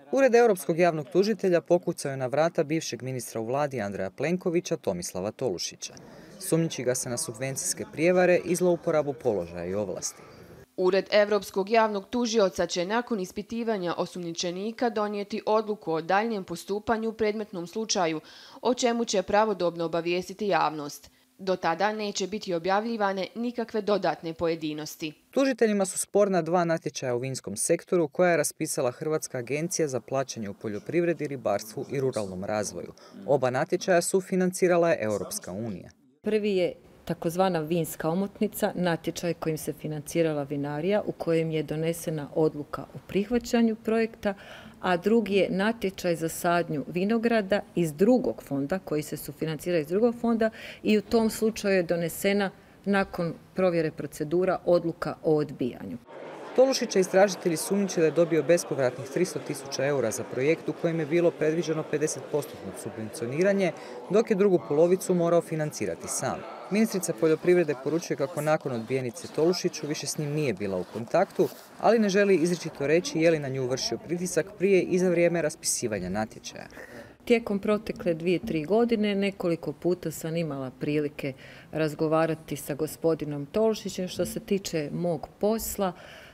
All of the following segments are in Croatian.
Ured Europskog javnog tužitelja pokucao je na vrata bivšeg ministra u vladi Andreja Plenkovića Tomislava Tolušića. Sumnjiči ga se na subvencijske prijevare i zlouporabu položaja i ovlasti. Ured Europskog javnog tužioca će nakon ispitivanja osumnjičenika donijeti odluku o daljnjem postupanju u predmetnom slučaju, o čemu će pravodobno obavijestiti javnost. Do tada neće biti objavljivane nikakve dodatne pojedinosti. Tužiteljima su sporna 2 natječaja u vinskom sektoru koja je raspisala Hrvatska agencija za plaćanje u poljoprivredi, ribarstvu i ruralnom razvoju. Oba natječaja sufinancirala je Europska unija. Prvi je takozvana vinska omotnica, natječaj kojim se financirala vinarija u kojem je donesena odluka o prihvaćanju projekta, a drugi je natječaj za sadnju vinograda iz drugog fonda koji se sufinancira iz drugog fonda i u tom slučaju je donesena nakon provjere procedura odluka o odbijanju. Tolušića istražitelji sumnjiče da je dobio bespovratnih 300.000 eura za projekt u kojem je bilo predviđeno 50% subvencioniranje, dok je drugu polovicu morao financirati sam. Ministrica poljoprivrede poručuje kako nakon odbijenice Tolušiću više s njim nije bila u kontaktu, ali ne želi izričito reći je li na nju vršio pritisak prije i za vrijeme raspisivanja natječaja. Tijekom protekle 2-3 godine nekoliko puta sam imala prilike razgovarati sa gospodinom Tolušićem. Što se tiče mog posla,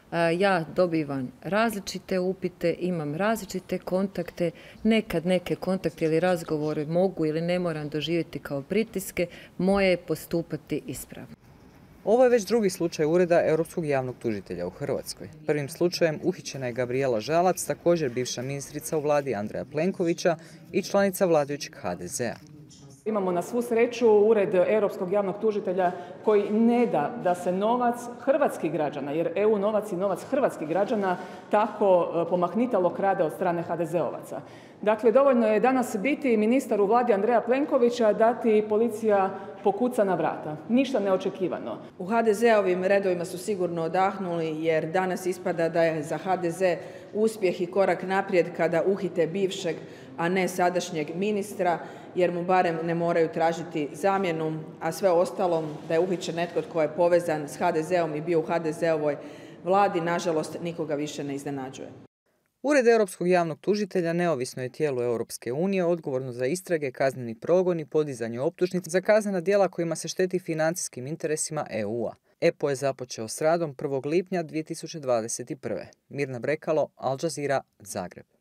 ja dobivam različite upite, imam različite kontakte, nekad neke kontakte ili razgovore mogu ili ne moram doživjeti kao pritiske, moje je postupati ispravno. Ovo je već drugi slučaj Ureda Europskog javnog tužitelja u Hrvatskoj. Prvim slučajem uhićena je Gabrijela Žalac, također bivša ministrica u vladi Andreja Plenkovića i članica vladajućeg HDZ-a. Imamo na svu sreću Ured Europskog javnog tužitelja koji ne da se novac hrvatskih građana, jer EU novac i novac hrvatskih građana tako pomahnitalo krade od strane HDZ-ovaca. Dakle, dovoljno je danas biti ministar u vladi Andreja Plenkovića da ti policija pokuca na vrata. Ništa neočekivano. U HDZ-ovim redovima su sigurno odahnuli jer danas ispada da je za HDZ uspjeh i korak naprijed kada uhite bivšeg, a ne sadašnjeg ministra, jer mu barem ne moraju tražiti zamjenu, a sve ostalo da je uhićen netko tko je povezan s HDZ-om i bio u HDZ-ovoj vladi, nažalost nikoga više ne iznenađuje. Ured Europskog javnog tužitelja neovisno je tijelo Europske unije odgovorno za istrage, kazneni progon i podizanje optužnica za kaznena djela kojima se šteti financijskim interesima EU-a. EPO je započeo s radom 1. lipnja 2021. Mirna Brekalo, Al Jazeera, Zagreb.